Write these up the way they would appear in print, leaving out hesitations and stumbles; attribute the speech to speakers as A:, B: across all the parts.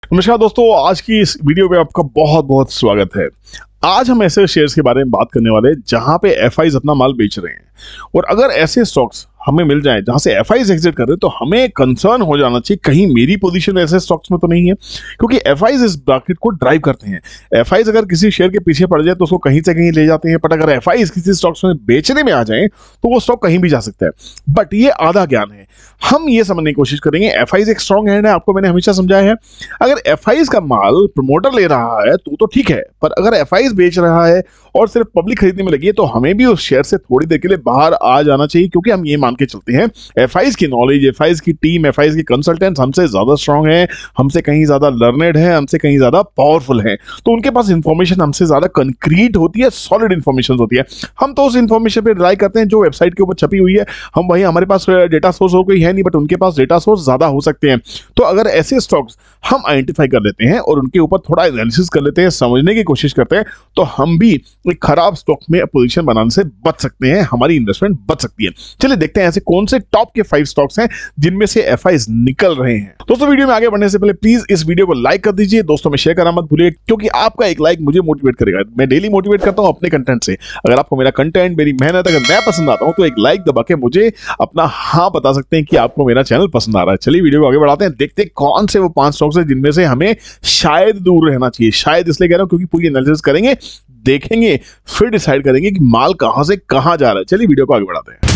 A: नमस्कार दोस्तों, आज की इस वीडियो पे आपका बहुत बहुत स्वागत है। आज हम ऐसे शेयर्स के बारे में बात करने वाले हैं जहां पे एफआईज अपना माल बेच रहे हैं, और अगर ऐसे स्टॉक्स हमें मिल जाएं जहां से एफआईज एग्जिट कर रहे हैं तो हमें कंसर्न हो जाना चाहिए कहीं मेरी पोजीशन ऐसे स्टॉक्स में तो नहीं है, क्योंकि एफआईज इस मार्केट को ड्राइव करते हैं। एफआईज अगर किसी शेयर के पीछे पड़ जाए तो उसको कहीं से कहीं ले जाते हैं, बट अगर एफआईज किसी स्टॉक्स में बेचने में आ जाए तो वो स्टॉक कहीं भी जा सकता है। बट ये आधा ज्ञान है, हम ये समझने की कोशिश करेंगे। एफआईज एक स्ट्रॉन्ग हैंड है, आपको मैंने हमेशा समझाया है। अगर एफआईज का माल प्रमोटर ले रहा है तो ठीक है, पर अगर एफआईज बेच रहा है और सिर्फ पब्लिक खरीदने में लगी है तो हमें भी उस शेयर से थोड़ी देर के लिए बाहर आ जाना चाहिए, क्योंकि हम ये मान के चलते हैं एफआईज की नॉलेज, एफआईज की टीम, एफआईज के कंसल्टेंट्स हमसे ज्यादा स्ट्रांग है, हमसे कहीं ज्यादा लर्नेड है, हमसे कहीं ज्यादा पावरफुल है। तो उनके पास इंफॉर्मेशन हमसे ज्यादा कंक्रीट होती है, सॉलिड इंफॉर्मेशन होती है। हम तो उस इंफॉर्मेशन पे रिलाई करते हैं जो वेबसाइट के ऊपर छपी हुई है। हम वही, हमारे पास डेटा सोर्स हो कोई है नहीं, बट उनके पास डेटा सोर्स ज्यादा हो सकते हैं। तो अगर ऐसे स्टॉक्स हम आइडेंटिफाई कर लेते हैं और उनके ऊपर थोड़ा एनालिसिस कर लेते हैं, समझने की कोशिश करते हैं, तो हम भी एक खराब स्टॉक में पोजीशन बनाने से बच सकते हैं, हमारी इन्वेस्टमेंट बच सकती है। चलिए देखते हैं ऐसे कौन से टॉप के 5 स्टॉक्स हैं जिनमें से एफआईज निकल रहे हैं। दोस्तों, वीडियो में आगे बढ़ने से पहले प्लीज इस वीडियो को लाइक कर दीजिए, दोस्तों में शेयर करना मत भूलिए, क्योंकि आपका एक लाइक मुझे मोटिवेट करेगा। मैं डेली मोटिवेट करता हूं अपने कंटेंट से। अगर आपको मेरा कंटेंट, मेरी मेहनत अगर मैं पसंद आता हूं तो एक लाइक दबा के मुझे अपना हाँ बता सकते हैं कि आपको मेरा चैनल पसंद आ रहा है। चलिए वीडियो को आगे बढ़ाते हैं, देखते हैं कौन से वो 5 स्टॉक्स हैं जिनमें से हमें शायद दूर रहना चाहिए। शायद इसलिए कह रहा हूं क्योंकि पूरी एनालिसिस करेंगे, देखेंगे, फिर डिसाइड करेंगे कि माल कहां से कहां जा रहा है। चलिए वीडियो को आगे बढ़ाते हैं।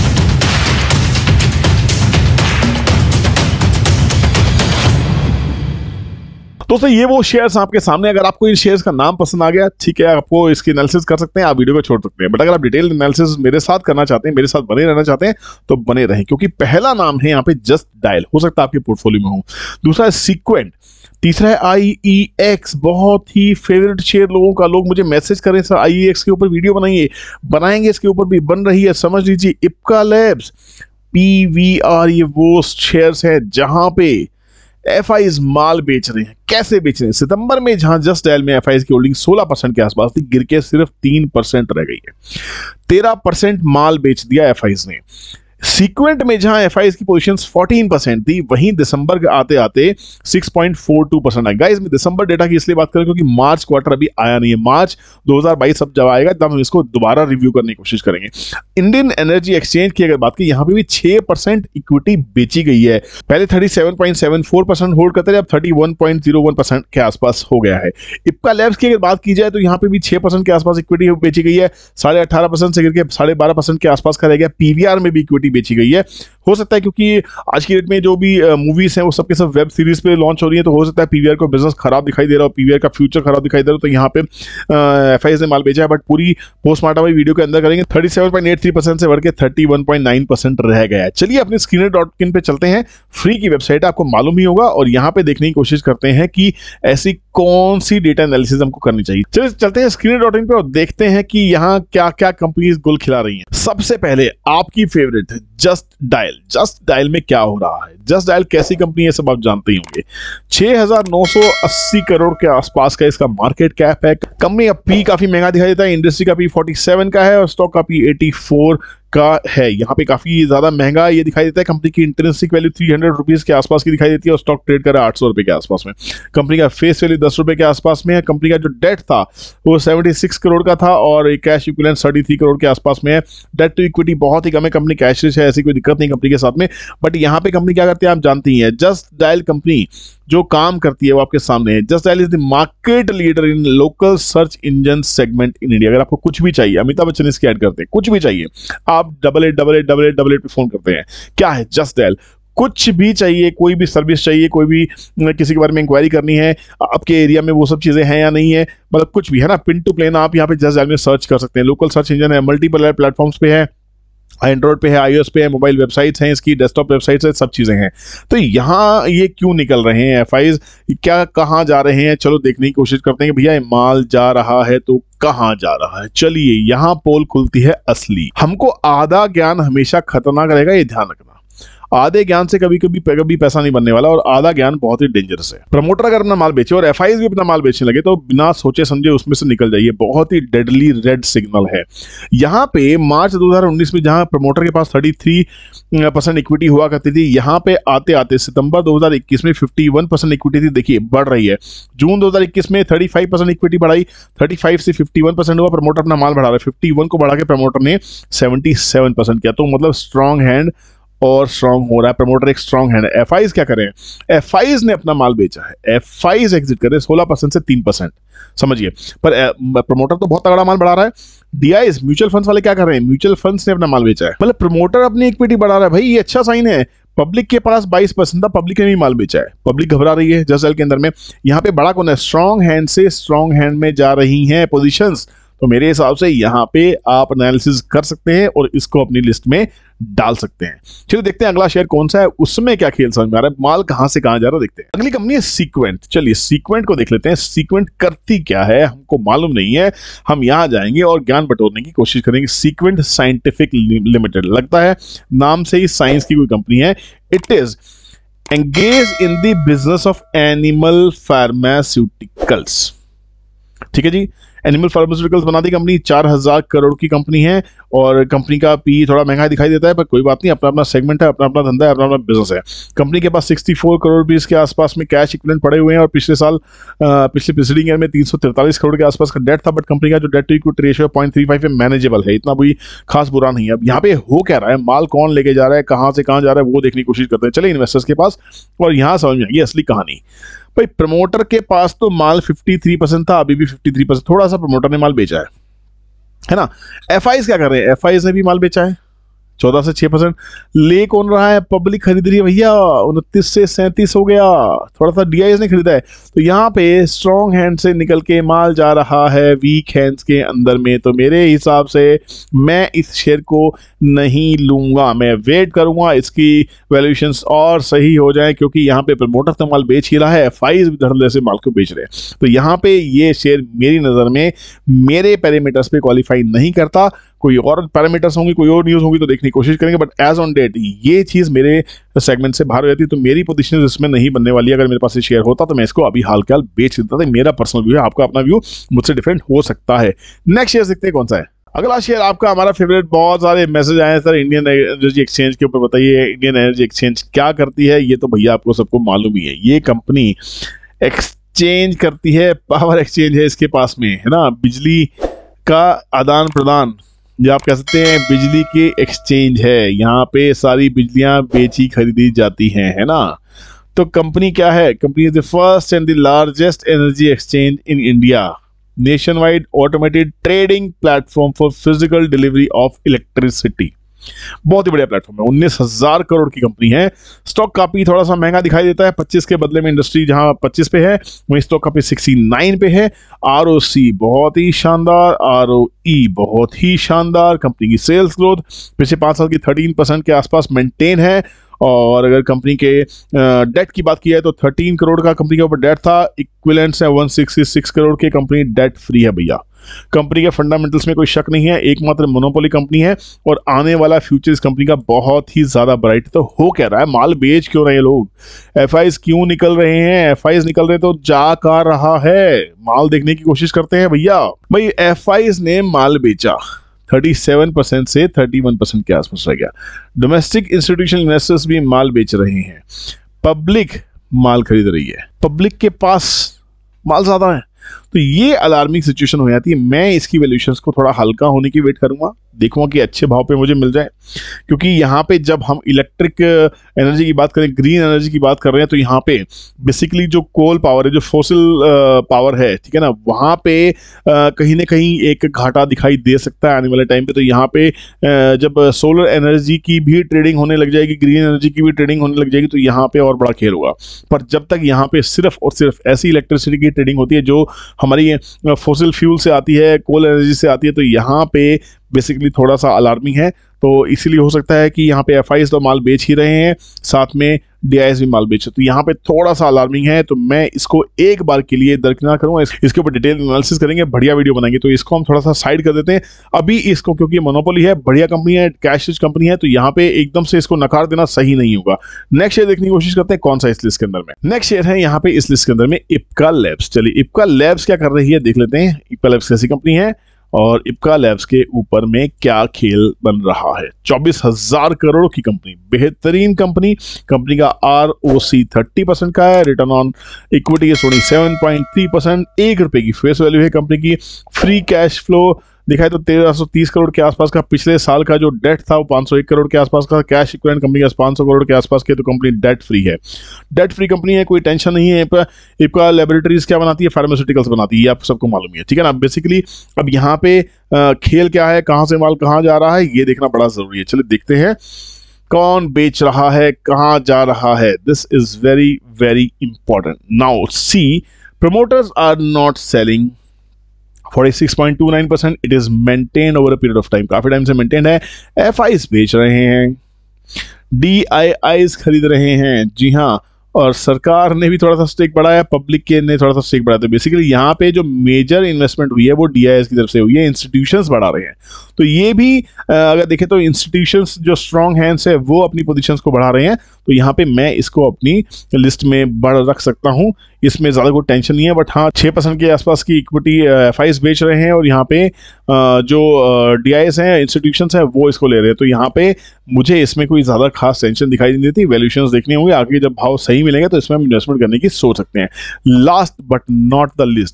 A: दोस्तों, ये वो शेयर्स आपके सामने। अगर आपको इन शेयर्स का नाम पसंद आ गया, ठीक है, आपको इसकी एनालिसिस कर सकते हैं, आप वीडियो को छोड़ सकते हैं। बट अगर आप डिटेल एनालिसिस मेरे साथ करना चाहते हैं, मेरे साथ बने रहना चाहते हैं, तो बने रहें, क्योंकि पहला नाम है यहाँ पे जस्ट डायल, हो सकता है आपके पोर्टफोलियो में हो। दूसरा है सीक्वेंट, तीसरा है IEX, बहुत ही फेवरेट शेयर लोगों का। लोग मुझे मैसेज करें, सर IEX के ऊपर वीडियो बनाइए, बनाएंगे, इसके ऊपर भी बन रही है, समझ लीजिए। इप्का लैब्स, PVR, ये वो शेयर्स है जहां पे एफआईज माल बेच रहे हैं। कैसे बेच रहे हैं? सितंबर में जहां जस्ट डायल में एफआईज की होल्डिंग 16% के आसपास थी, गिर के सिर्फ 3% रह गई है। 13% माल बेच दिया एफआईज ने। सीक्वेंट में जहां एफआईज की पोजीशंस 14% थी, वहीं दिसंबर के आते आते 6.42% आई। गाइस, मैं दिसंबर डेटा की इसलिए बात कर रहा हूं क्योंकि मार्च क्वार्टर अभी आया नहीं है। मार्च 2022 अब जब आएगा तब हम इसको दोबारा रिव्यू करने की कोशिश करेंगे। इंडियन एनर्जी एक्सचेंज की अगर बात की, यहां पे भी 6% इक्विटी बेची गई है। पहले 37.74% होल्ड करते थे, अब 31.01% के आसपास हो गया है। इप्का लैब्स की अगर बात की जाए तो यहां पे भी 6% के आसपास इक्विटी बेची गई है, 18.5% से गिर के 12.5% के आसपास का रह गया। पीवीआर में भी इक्विटी बेची गई है। हो सकता है क्योंकि आज की डेट में जो भी मूवीज हैं वो सबके सब वेब सीरीज पे लॉन्च हो रही है, तो हो सकता है पीवीआर को बिजनेस खराब दिखाई दे रहा हो, पीवीआर का फ्यूचर खराब दिखाई दे रहा हो, तो यहाँ पे एफआईज ने माल बेचा है। बट पूरी पोस्टमार्टम वीडियो के अंदर करेंगे। 37.83% से बढ़ के 31.9% रह गया है। चलिए अपने स्क्रीनर.इन पे चलते हैं, फ्री की वेबसाइट है, आपको मालूम ही होगा, और यहाँ पे देखने की कोशिश करते हैं कि ऐसी कौन सी डेटा एनालिसिस हमको करनी चाहिए। चलिए चलते हैं स्क्रीनर.इन पे और देखते हैं कि यहाँ क्या क्या कंपनीज गुल खिला रही हैं। सबसे पहले आपकी favourite Just Dial. Just Dial में क्या हो रहा है? जस्ट डायल कैसी कंपनी है, सब आप जानते ही होंगे। 6,980 करोड़ के आसपास का इसका मार्केट कैप है। कंपनी का पी काफी महंगा दिखाई देता है, इंडस्ट्री का पी 47 का है और स्टॉक का पी 84 का है। यहाँ पे काफी ज्यादा महंगा ये दिखाई देता है। कंपनी की इंट्रिंसिक वैल्यू 300 रुपीज के आसपास की दिखाई देती है और स्टॉक ट्रेड कर रहा है 800 रुपए के आसपास में। कंपनी का फेस वैल्यू 10 रुपए के आसपास में है। कंपनी का जो डेट था वो 76 करोड़ का था और कैश इक्विवेलेंट 33 करोड़ के आसपास में है। डेट टू इक्विटी बहुत ही कम है, कंपनी कैश रिच है, ऐसी कोई दिक्कत नहीं कंपनी के साथ में। बट यहाँ पे कंपनी क्या करती है आप जानती हैं। जस्ट डायल कंपनी जो काम करती है वो आपके सामने है। Just Dial is the market leader in local search engine segment in India. अगर आपको कुछ भी चाहिए, अमिताभ बच्चन इसकी ऐड करते हैं, कुछ भी चाहिए, आप 888888 पे फोन करते हैं। क्या है जस्ट डायल? कुछ भी चाहिए, कोई भी सर्विस चाहिए, कोई भी किसी के बारे में इंक्वायरी करनी है, आपके एरिया में वो सब चीजें हैं या नहीं है, मतलब कुछ भी है ना, पिन टू प्लेन आप यहाँ पे जस्ट डायल में सर्च कर सकते हैं। लोकल सर्च इंजन है, मल्टीपल प्लेटफॉर्म्स पे है, एंड्रॉइड पे है, iOS पे है, मोबाइल वेबसाइट्स हैं, इसकी डेस्कटॉप वेबसाइट्स है, सब चीजें हैं। तो यहाँ ये क्यों निकल रहे हैं एफआईज, क्या कहाँ जा रहे हैं? चलो देखने की कोशिश करते हैं कि भैया माल जा रहा है तो कहाँ जा रहा है। चलिए यहाँ पोल खुलती है असली। हमको आधा ज्ञान हमेशा खतरनाक रहेगा, ये ध्यान रखना। आधे ज्ञान से कभी पैसा नहीं बनने वाला, और आधा ज्ञान बहुत ही डेंजरस है। प्रमोटर अगर अपना माल बेचे और एफआईज भी अपना माल बेचने लगे तो बिना सोचे समझे उसमें से निकल जाइए, बहुत ही डेडली रेड सिग्नल है। यहाँ पे मार्च 2019 में जहां प्रमोटर के पास 33% इक्विटी हुआ करती थी, यहाँ पे आते आते सितंबर 2021 में 51% इक्विटी थी, देखिए बढ़ रही है। जून 2021 में 35% इक्विटी बढ़ाई, 35 से 51% हुआ, प्रमोटर अपना माल बढ़ा रहा है, 51 को बढ़ा के प्रमोटर ने 77% किया। तो मतलब स्ट्रॉन्ग हैंड और स्ट्रॉन्ग हो रहा है, प्रमोटर एक स्ट्रॉन्ग हैंड है। एफआईज क्या करें, एफआईज ने अपना माल बेचा है, एफआईज एग्जिट करे 16% से 3%, समझिए। पर प्रमोटर तो बहुत तगड़ा माल बढ़ा रहा है। डीआईज म्यूचुअल फंड्स वाले क्या कर रहे हैं, म्यूचुअल फंड्स ने अपना माल बेचा है, मतलब प्रमोटर अपनी इक्विटी बढ़ा रहा है, भाई ये अच्छा साइन है। पब्लिक के पास 22% था, पब्लिक ने भी माल बेचा है, पब्लिक घबरा रही है जस्ट के अंदर में। यहाँ पे बड़ा कौन है, स्ट्रॉन्ग हैंड से स्ट्रॉन्ग हैंड में जा रही हैं पोजीशंस। तो मेरे हिसाब से यहाँ पे आप एनालिसिस कर सकते हैं और इसको अपनी लिस्ट में डाल सकते हैं। चलिए देखते हैं अगला शेयर कौन सा है, उसमें क्या खेल समझ में आ रहा है, माल कहां से कहां जा रहा है देखते हैं। अगली कंपनी है सीक्वेंट। चलिए सीक्वेंट को देख लेते हैं, सीक्वेंट करती क्या है हमको मालूम नहीं है, हम यहां जाएंगे और ज्ञान बटोरने की कोशिश करेंगे। सीक्वेंट साइंटिफिक लिमिटेड, लगता है नाम से ही साइंस की कोई कंपनी है। It is engage in the business of animal pharmaceuticals, ठीक है जी, एनिमल फार्मास्यूटिकल्स बना दी कंपनी, 4000 करोड़ की कंपनी है, और कंपनी का पी थोड़ा महंगा दिखाई देता है, पर कोई बात नहीं, अपना अपना सेगमेंट है, अपना अपना धंधा है, अपना अपना बिजनेस है। कंपनी के पास 64 करोड़ भी इसके आसपास में कैश इक्विवेलेंट पड़े हुए हैं, और पिछले साल पिछले प्रीसीडिंग ईयर में 343 करोड़ के आसपास का डेट था, बट कंपनी का जो डेट टू इक्विटी रेशियो 0.35 है, मैनेजेबल है, इतना भी खास बुरा नहीं है। अब यहाँ पे हो क्या रहा है, माल कौन लेके जा रहा है, कहाँ से कहाँ जा रहा है, वो देखने की कोशिश करते हैं। चले इन्वेस्टर्स के पास, और यहाँ समझ में आएगी असली कहानी। भाई प्रमोटर के पास तो माल 53% था, अभी भी 53%, थोड़ा सा प्रमोटर ने माल बेचा है ना। एफआईज क्या कर रहे हैं, एफआईज ने भी माल बेचा है 14 से 6%। ले कौन रहा है, पब्लिक खरीद रही है भैया, 29 से 37 हो गया, थोड़ा सा डीआईएस ने खरीदा है। तो यहाँ पे स्ट्रॉन्ग हैंड से निकल के माल जा रहा है वीक हैंड्स के अंदर में, तो मेरे हिसाब से मैं इस शेयर को नहीं लूंगा, मैं वेट करूंगा इसकी वैल्यूएशंस और सही हो जाए, क्योंकि यहाँ पे प्रमोटर तो माल बेच ही रहा है, एफआईज भी धड़ल्ले से माल को बेच रहे हैं। तो यहाँ पे ये शेयर मेरी नज़र में मेरे पैरामीटर्स पे क्वालिफाई नहीं करता। कोई और पैरामीटर्स होंगी, कोई और न्यूज़ होगी तो देखने की कोशिश करेंगे, बट एज ऑन डेट ये चीज़ मेरे सेगमेंट से बाहर हो जाती है, तो मेरी पोजीशन इसमें नहीं बनने वाली है। अगर मेरे पास ये शेयर होता तो मैं इसको अभी हाल फिलहाल बेच देता था। मेरा पर्सनल व्यू है, आपका अपना व्यू मुझसे डिफरेंट हो सकता है। नेक्स्ट शेयर देखते हैं कौन सा है। अगला शेयर आपका हमारा फेवरेट, बहुत सारे मैसेज आए हैं सर इंडियन एनर्जी एक्सचेंज के ऊपर, बताइए इंडियन एनर्जी एक्सचेंज क्या करती है। ये तो भैया आपको सबको मालूम ही है, ये कंपनी एक्सचेंज करती है, पावर एक्सचेंज है इसके पास में, है ना, बिजली का आदान प्रदान, या आप कह सकते हैं बिजली की एक्सचेंज है। यहाँ पे सारी बिजलियां बेची खरीदी जाती हैं, है ना। तो कंपनी क्या है, company is the first and the largest energy exchange in India, nationwide automated trading platform for physical delivery of electricity. बहुत ही बढ़िया प्लेटफॉर्म है, 19,000 करोड़ की कंपनी है। स्टॉक काफी थोड़ा सा महंगा दिखाई देता है, 25 के बदले में इंडस्ट्री जहां 25 पे है वहीं स्टॉक काफी 69 पे है। आरओसी बहुत ही शानदार, आरओई बहुत ही शानदार। कंपनी की सेल्स ग्रोथ पिछले 5 साल की 13% के आसपास मेंटेन है। और अगर कंपनी के डेट की बात की जाए तो 13 करोड़ का कंपनी के ऊपर डेट था, इक्विवेलेंट्स है 166 करोड़ के, कंपनी डेट फ्री है भैया। कंपनी के फंडामेंटल्स में कोई शक नहीं है, एकमात्र मोनोपोली कंपनी है, और आने वाला फ्यूचर इस कंपनी का बहुत ही ज्यादा ब्राइट। तो हो क्या रहा है, माल बेच क्यों रहे हैं लोग, एफआईज क्यों निकल रहे हैं, एफआईज निकल रहे तो जा कर रहा है, माल देखने की कोशिश करते हैं भैया। भाई एफआईज ने माल बेचा, 37% से 31% के आसपास रह गया। डोमेस्टिक इंस्टीट्यूशनल इन्वेस्टर्स भी माल बेच रहे हैं, पब्लिक माल खरीद रही है, पब्लिक के पास माल ज्यादा है। तो ये अलार्मिंग सिचुएशन हो जाती है। मैं इसकी वैल्यूएशंस को थोड़ा हल्का होने की वेट करूंगा, देखूंगा कि अच्छे भाव पे मुझे मिल जाए, क्योंकि यहाँ पे जब हम इलेक्ट्रिक एनर्जी की बात करें, ग्रीन एनर्जी की बात कर रहे हैं, तो यहाँ पे बेसिकली जो कोल पावर है, जो फॉसिल पावर है, ठीक है ना, वहाँ पे कहीं ना कहीं एक घाटा दिखाई दे सकता है आने वाले टाइम पे। तो यहाँ पे जब सोलर एनर्जी की भी ट्रेडिंग होने लग जाएगी, ग्रीन एनर्जी की भी ट्रेडिंग होने लग जाएगी, तो यहाँ पे और बड़ा खेल होगा। पर जब तक यहाँ पे सिर्फ और सिर्फ ऐसी इलेक्ट्रिसिटी की ट्रेडिंग होती है जो हमारी फॉसिल फ्यूल से आती है, कोल एनर्जी से आती है, तो यहाँ पे बेसिकली थोड़ा सा अलार्मिंग है। तो इसीलिए हो सकता है कि यहाँ पे एफआईज तो माल बेच ही रहे हैं, साथ में DIS भी माल बेचे, तो यहाँ पे थोड़ा सा अलार्मिंग है। तो मैं इसको एक बार के लिए दरकिनार करूंगा, इसके ऊपर डिटेल एनालिसिस करेंगे, बढ़िया वीडियो बनाएंगे। तो इसको हम थोड़ा सा साइड कर देते हैं अभी इसको, क्योंकि मोनोपोली है, बढ़िया कंपनी है, कैश रिच कंपनी है, तो यहाँ पे एकदम से इसको नकार देना सही नहीं होगा। नेक्स्ट शेयर देखने की कोशिश करते हैं कौन सा इस लिस्ट के अंदर में। नेक्स्ट शेयर है यहाँ पे इस लिस्ट के अंदर में इप्का लैब्स। चलिए इप्का लैब्स क्या कर रही है देख लेते हैं। इप्का लैब्स कैसी कंपनी है और इप्का लैब्स के ऊपर में क्या खेल बन रहा है। 24,000 करोड़ की कंपनी, बेहतरीन कंपनी। कंपनी का ROC 30% का है, रिटर्न ऑन इक्विटी है 27.3%, 1 रुपए की फेस वैल्यू है कंपनी की। फ्री कैश फ्लो दिखाए तो 1330 करोड़ के आसपास का, पिछले साल का जो डेट था वो 501 करोड़ के आसपास का, कैश इक्विवेलेंट कंपनी के 500 करोड़ के आसपास के, तो कंपनी डेट फ्री है, डेट फ्री कंपनी है, कोई टेंशन नहीं है। इप्का लैबोरेटरीज क्या बनाती है, फार्मास्यूटिकल्स बनाती है, ये आप सबको मालूम है, ठीक है ना। बेसिकली अब यहाँ पे खेल क्या है, कहाँ से माल कहाँ जा रहा है, ये देखना बड़ा जरूरी है। चलिए देखते हैं कौन बेच रहा है, कहाँ जा रहा है। This is very very important. Now see, promoters are not selling 46.29%, it is maintain over a period of time, काफी टाइम से मेंटेन है। FIs बेच रहे हैं, DIIs खरीद रहे हैं, जी हाँ, और सरकार ने भी थोड़ा सा स्टेक बढ़ाया, पब्लिक के ने थोड़ा सा स्टेक बढ़ाया। तो बेसिकली यहाँ पे जो मेजर इन्वेस्टमेंट हुई है वो DIS की तरफ से हुई है, इंस्टीट्यूशंस बढ़ा रहे हैं। तो ये भी अगर देखें तो इंस्टीट्यूशंस जो स्ट्रॉन्ग हैंड्स है वो अपनी पोजीशंस को बढ़ा रहे हैं। तो यहाँ पे मैं इसको अपनी लिस्ट में बढ़ रख सकता हूँ, इसमें ज़्यादा कोई टेंशन नहीं है। बट हाँ, 6% के आसपास की इक्विटी FIs बेच रहे हैं और यहाँ पे जो DIS हैं, इंस्टीट्यूशंस हैं, वो इसको ले रहे हैं। तो यहाँ पे मुझे इसमें कोई ज़्यादा खास टेंशन दिखाई नहीं देती। वैल्यूएशंस देखने होंगे, आगे जब भाव सही मिलेंगे तो इसमें हम इन्वेस्टमेंट करने की सोच सकते हैं। Last but not the least,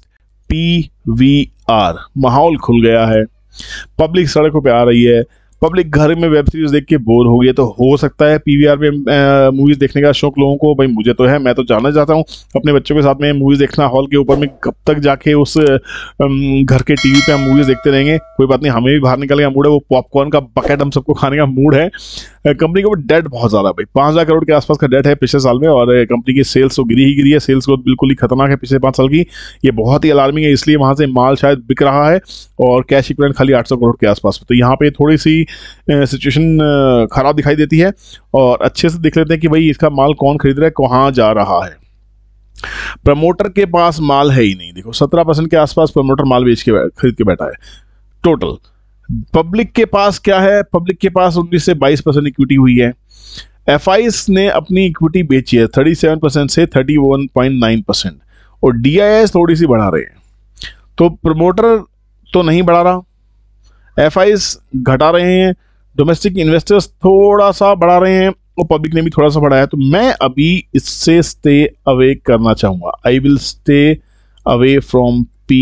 A: PVR। माहौल खुल गया है, पब्लिक सड़कों पे आ रही है, पब्लिक घर में वेब सीरीज देख के बोर हो गई है। तो हो सकता है PVR में मूवीज देखने का शौक लोगों को, भाई मुझे तो है, मैं तो जानना चाहता हूँ अपने बच्चों के साथ में मूवीज देखना हॉल के ऊपर में, कब तक जाके उस घर के टीवी पे हम मूवीज देखते रहेंगे। कोई बात नहीं, हमें भी बाहर निकलने का मूड है, वो पॉपकॉर्न का बकेट हम सबको खाने का मूड है। कंपनी के ऊपर डेट बहुत ज़्यादा है भाई, 5,000 करोड़ के आसपास का डेट है पिछले साल में, और कंपनी की सेल्स तो गिरी ही गिरी है, सेल्स ग्रोथ बिल्कुल ही खतरनाक है पिछले 5 साल की। ये बहुत ही अलार्मिंग है, इसलिए वहाँ से माल शायद बिक रहा है, और कैश इक्विवेलेंट खाली 800 करोड़ के आसपास। तो यहाँ पे थोड़ी सी सिचुएशन खराब दिखाई देती है, और अच्छे से देख लेते हैं कि भाई इसका माल कौन खरीद रहा है, कहाँ जा रहा है। प्रमोटर के पास माल है ही नहीं, देखो 17% के आसपास प्रमोटर माल बेच के खरीद के बैठा है टोटल। पब्लिक के पास क्या है, पब्लिक के पास 19 से 22% इक्विटी हुई है। FIs ने अपनी इक्विटी बेची है 37% से 31.9%, और DIS थोड़ी सी बढ़ा रहे हैं। तो प्रमोटर तो नहीं बढ़ा रहा, FIs घटा रहे हैं, डोमेस्टिक इन्वेस्टर्स थोड़ा सा बढ़ा रहे हैं, और पब्लिक ने भी थोड़ा सा बढ़ाया। तो मैं अभी इससे स्टे अवे करना चाहूँगा, I will stay away from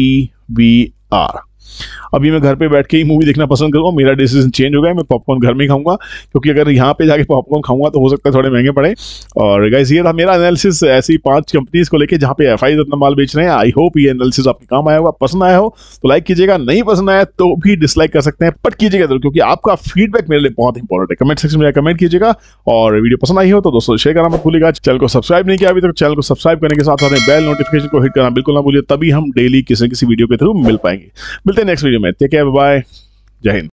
A: PVR। अभी मैं घर पे बैठ के ही मूवी देखना पसंद करूँगा, मेरा डिसीजन चेंज हो गया है, मैं पॉपकॉर्न घर में ही खाऊंगा, क्योंकि अगर यहाँ पे जाके पॉपकॉर्न खाऊंगा तो हो सकता है थोड़े महंगे पड़े। और गाइस ये था मेरा एनालिसिस ऐसी 5 कंपनीज को लेके जहाँ पे FIs अपना माल बेच रहे हैं। आई होप ये एनालिसिस आपके काम आया होगा, पसंद आया हो तो लाइक कीजिएगा, नहीं पसंद आया तो भी डिसलाइक कर सकते हैं, बट कीजिएगा जरूर, क्योंकि आपका फीडबैक मेरे लिए बहुत इंपॉर्टेंट है। कमेंट सेक्शन में कमेंट कीजिएगा, और वीडियो पसंद आई हो तो दोस्तों शेयर करना मत भूलिएगा। चैनल को सब्सक्राइब नहीं किया अभी तक, चैनल को सब्सक्राइब करने के साथ साथ बेल नोटिफिकेशन को हिट करना बिल्कुल ना भूलिए, तभी हम डेली किसी न किसी वीडियो के थ्रू मिल पाएंगे। मिलते हैं नेक्स्ट वीडियो में, टेक केयर, बाय, जय हिंद।